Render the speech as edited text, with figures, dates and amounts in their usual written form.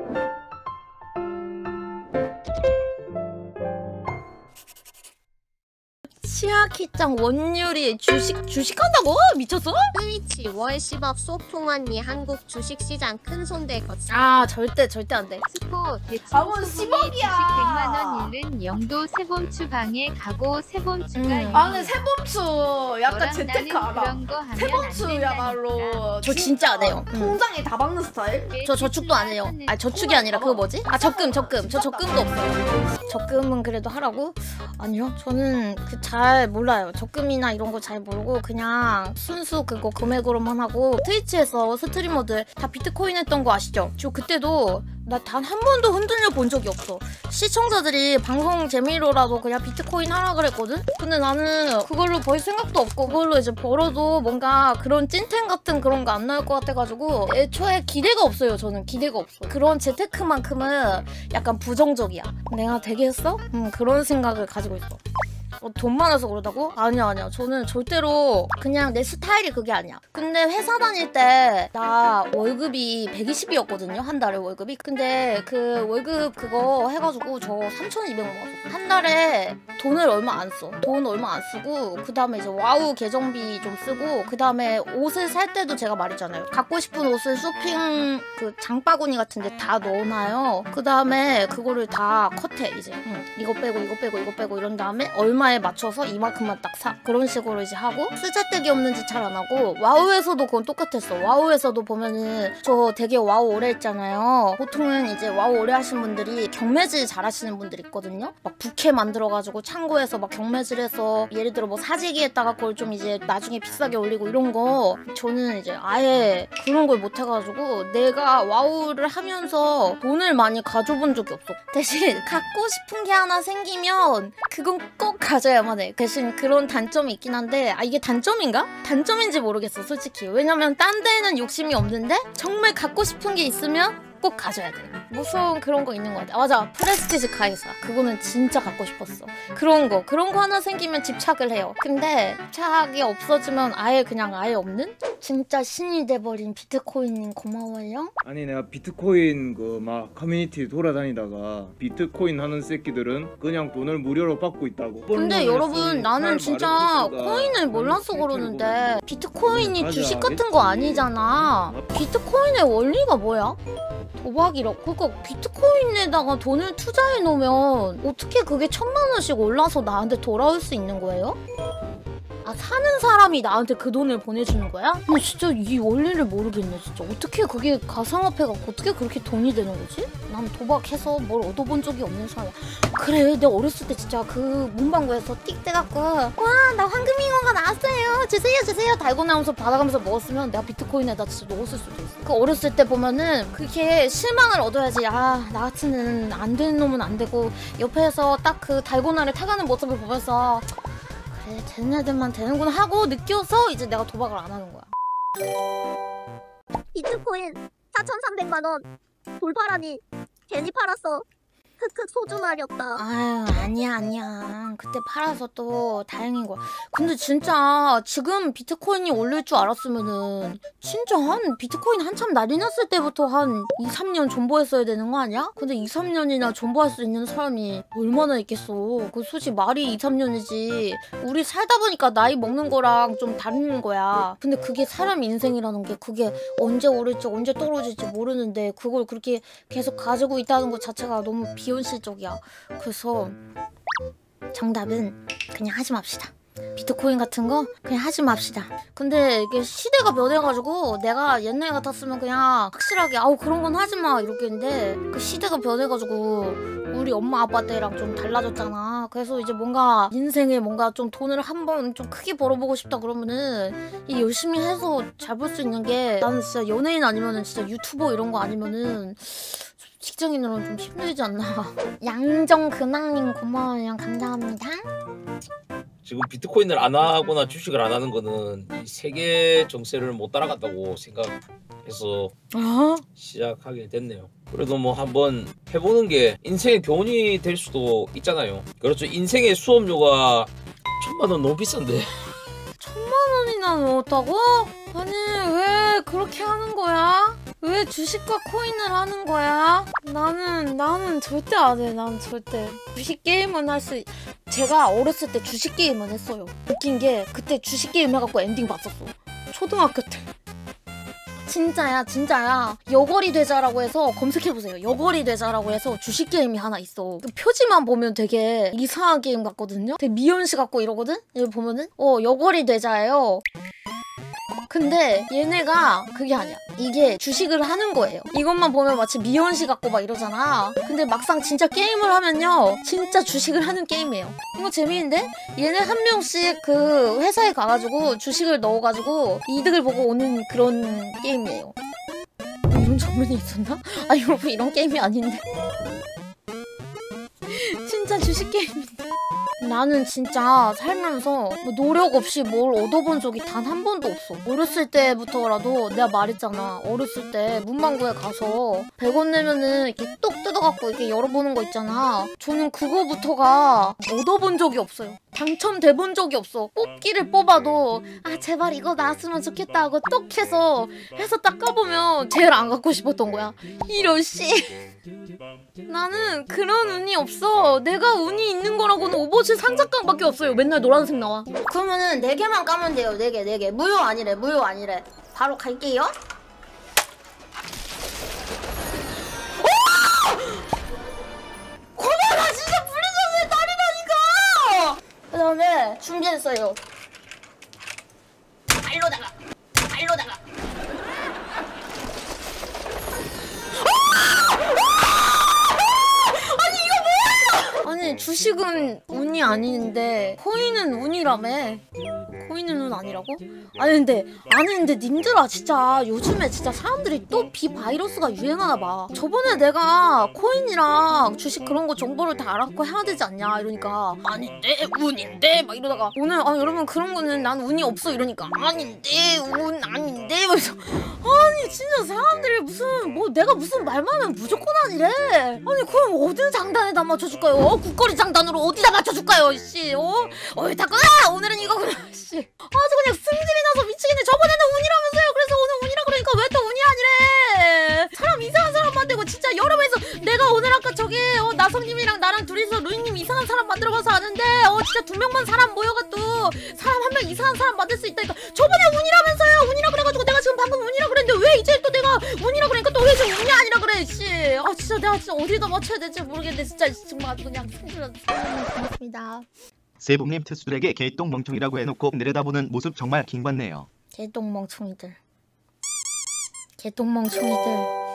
치아키짱 원유리 주식한다고? 미쳤어? 스위치 월 10억 소풍언니 한국 주식시장 큰손대 거치. 아 절대 안돼. 스포 대충 아원 주식 10억이야 100만원 잃는 영도 세봄추 방에 가고 세봄추가 아 근데 세범추 약간 너랑 재테크 나는 알아. 그런 거 하면 안 세범추야말로 저 진짜 안 해요. 통장에 다 박는 스타일? 저 저축도 안 해요. 아 저축이 아니라 그거 뭐지? 아 적금. 저 적금도 없어요. 적금은 그래도 하라고? 아니요. 저는 그 잘 몰라요. 적금이나 이런 거 잘 모르고 그냥 순수 그거 금액으로만 하고 트위치에서 스트리머들 다 비트코인 했던 거 아시죠? 저 그때도 나 단 한 번도 흔들려 본 적이 없어. 시청자들이 방송 재미로라도 그냥 비트코인 하라 그랬거든? 근데 나는 그걸로 벌 생각도 없고 그걸로 이제 벌어도 뭔가 그런 찐텐 같은 그런 거 안 나올 것 같아가지고 애초에 기대가 없어요. 저는 기대가 없어. 그런 재테크만큼은 약간 부정적이야. 내가 되게 했어? 그런 생각을 가지고 있어. 돈 많아서 그러다고? 아니야. 저는 절대로 그냥 내 스타일이 그게 아니야. 근데 회사 다닐 때 나 월급이 120이었거든요. 한 달에 월급이. 근데 그 월급 그거 해가지고 저 3,200 모았어. 한 달에 돈을 얼마 안 써. 돈 얼마 안 쓰고 그 다음에 이제 와우 계정비 좀 쓰고 그 다음에 옷을 살 때도 제가 말했잖아요. 갖고 싶은 옷을 쇼핑 그 장바구니 같은 데 다 넣어놔요. 그 다음에 그거를 다 컷해 이제. 이거 빼고 이런 다음에 얼마에 맞춰서 이만큼만 딱 사. 그런 식으로 이제 하고 쓰잘데기 없는 짓 잘 안 하고 와우에서도 그건 똑같았어. 와우에서도 보면은 저 되게 와우 오래 했잖아요. 보통은 이제 와우 오래 하신 분들이 경매질 잘 하시는 분들 있거든요. 막 부캐 만들어가지고 창고에서 막 경매질해서 예를 들어 뭐 사재기 했다가 그걸 좀 이제 나중에 비싸게 올리고 이런 거 저는 이제 아예 그런 걸 못 해가지고 내가 와우를 하면서 돈을 많이 가져본 적이 없어. 대신 갖고 싶은 게 하나 생기면 그건 꼭 가져야만 해. 대신 그런 단점이 있긴 한데 아 이게 단점인가? 단점인지 모르겠어 솔직히. 왜냐면 딴 데는 욕심이 없는데 정말 갖고 싶은 게 있으면 꼭 가져야 돼. 무서운 그런 거 있는 것 같아. 맞아. 프레스티지 가이사. 그거는 진짜 갖고 싶었어. 그런 거 하나 생기면 집착을 해요. 근데 집착이 없어지면 아예 없는? 진짜 신이 돼버린 비트코인님 고마워요. 아니 내가 비트코인 그 막 커뮤니티 돌아다니다가 비트코인 하는 새끼들은 그냥 돈을 무료로 받고 있다고. 근데 여러분 나는 진짜 코인을 몰라서 그러는데 비트코인이 주식 같은 거 아니잖아. 비트코인의 원리가 뭐야? 도박이라고? 그러니까 비트코인에다가 돈을 투자해 놓으면 어떻게 그게 1,000만 원씩 올라서 나한테 돌아올 수 있는 거예요? 아 사는 사람이 나한테 그 돈을 보내주는 거야? 나 진짜 이 원리를 모르겠네 진짜. 어떻게 그게 가상화폐가 어떻게 그렇게 돈이 되는 거지? 난 도박해서 뭘 얻어본 적이 없는 사람이야. 그래 내가 어렸을 때 진짜 그 문방구에서 띡 떼갖고 와 나 황금잉어가 나왔어요 주세요 달고 나오면서 받아가면서 먹었으면 내가 비트코인에다 진짜 넣었을 수도 있어. 그 어렸을 때 보면은 그렇게 실망을 얻어야지. 아 나 같은 애는 안 되는 놈은 안 되고 옆에서 딱 그 달고나를 타가는 모습을 보면서 그래 되는 애들만 되는구나 하고 느껴서 이제 내가 도박을 안 하는 거야. 비트코인 4,300만 원 돌팔하니 괜히 팔았어. 흑흑 소중하렸다. 아유 아니야 그때 팔아서 또 다행인 거야. 근데 진짜 지금 비트코인이 올릴 줄 알았으면은 진짜 비트코인 한참 난리 났을 때부터 한 2, 3년 존버했어야 되는 거 아니야? 근데 2, 3년이나 존버할 수 있는 사람이 얼마나 있겠어. 그 솔직히 말이 2, 3년이지 우리 살다 보니까 나이 먹는 거랑 좀 다른 거야. 근데 그게 사람 인생이라는 게 그게 언제 오를지 언제 떨어질지 모르는데 그걸 그렇게 계속 가지고 있다는 것 자체가 너무 비현실적이야. 그래서 정답은 그냥 하지 맙시다. 비트코인 같은 거 그냥 하지 맙시다. 근데 이게 시대가 변해가지고 내가 옛날 같았으면 그냥 확실하게 아우 그런 건 하지 마 이렇게 했는데 그 시대가 변해가지고 우리 엄마 아빠 때랑 좀 달라졌잖아. 그래서 이제 뭔가 인생에 뭔가 좀 돈을 한번 좀 크게 벌어보고 싶다 그러면은 이 열심히 해서 잘 벌 수 있는 게 나는 진짜 연예인 아니면은 진짜 유튜버 이런 거 아니면은 직장인으로는 좀 힘들지 않나. 양정근황님 고마워요. 감사합니다. 지금 비트코인을 안 하거나 주식을 안 하는 거는 이 세계 정세를 못 따라갔다고 생각해서 시작하게 됐네요. 그래도 뭐 한번 해보는 게 인생의 교훈이 될 수도 있잖아요. 그렇죠. 인생의 수업료가 1,000만 원 너무 비싼데. 1,000만 원이나 넣었다고? 아니 왜 그렇게 하는 거야? 왜 주식과 코인을 하는 거야? 나는 절대 안 해. 나는 절대. 주식 게임은 제가 어렸을 때 주식 게임은 했어요. 웃긴 게 그때 주식 게임 해갖고 엔딩 봤었어. 초등학교 때. 진짜야. 여걸이 되자라고 해서 검색해보세요. 여걸이 되자라고 해서 주식 게임이 하나 있어. 그 표지만 보면 되게 이상한 게임 같거든요? 되게 미연씨 같고 이러거든? 여기 보면은? 여걸이 되자예요. 근데 얘네가 그게 아니야. 이게 주식을 하는 거예요. 이것만 보면 마치 미연씨 같고 막 이러잖아. 근데 막상 진짜 게임을 하면요. 진짜 주식을 하는 게임이에요. 이거 재미있는데? 얘네 한 명씩 그 회사에 가가지고 주식을 넣어가지고 이득을 보고 오는 그런 게임이에요. 이런 장면이 있었나? 아 여러분 이런 게임이 아닌데. 진짜 주식 게임인데. 나는 진짜 살면서 뭐 노력 없이 뭘 얻어본 적이 단 한 번도 없어. 어렸을 때부터라도 내가 말했잖아. 어렸을 때 문방구에 가서 100원 내면은 이렇게 똑 뜯어갖고 이렇게 열어보는 거 있잖아. 저는 그거부터가 얻어본 적이 없어요. 당첨돼본 적이 없어. 뽑기를 뽑아도 아 제발 이거 나왔으면 좋겠다 하고 똑 해서 딱 까보면 제일 안 갖고 싶었던 거야. 이런 씨. 나는 그런 운이 없어. 내가 운이 있는 거라고는 오버워치 상자깡밖에 없어요. 맨날 노란색 나와. 그러면은 4개만 까면 돼요. 4개. 무효 아니래. 바로 갈게요. 고마워 진짜 블리자드의 딸이라니까. 그 다음에 준비했어요. 발로다가 아니 주식은 운이 아닌데 코인은 운이라며. 코인은 운 아니라고? 아니 근데 님들아 진짜 요즘에 진짜 사람들이 또 비바이러스가 유행하나 봐. 저번에 내가 코인이랑 주식 그런 거 정보를 다 알아갖고 해야 되지 않냐 이러니까 아닌데 운인데 막 이러다가 오늘 여러분 그런 거는 난 운이 없어 이러니까 아닌데 운 아닌데 그래서 아니 진짜 사람들이 무슨 뭐 내가 무슨 말만 하면 무조건 아니래. 아니 그럼 어느 장단에다 맞춰줄까요? 국거리 장단으로 어디다 맞춰줄까요? 씨 닦구나 오늘은 이거구나. 씨 아주 그냥 승질이 나서 미치겠네. 저번에는 운이라면서요. 그래서 오늘 운이라 그러니까 왜 또 운이 아니래. 사람 이상한 사람 만들고 진짜 여러분에서 내가 오늘 아까 저기 나성님이랑 나랑 둘이서 루이님 이상한 사람 만들어봐서 아는데 진짜 2명만 사람 모여가지고 사람 한 명 이상한 사람 만들 수 있다니까. 저번에 운이라면서요. 운이라 그래가지고 내가 지금 방금 운이라 그랬는데 왜 이제 또 내가 운이라 그러니까 또 왜 지금 운이 아니라 그래. 씨 진짜 내가 진짜 어디다 맞춰야 될지 모르겠네. 진짜 정말 아주 그냥 승질났어. 고맙습니다. 세봉님 트수들에게 개똥 멍청이라고 해놓고 내려다보는 모습 정말 킹받네요. 개똥 멍청이들.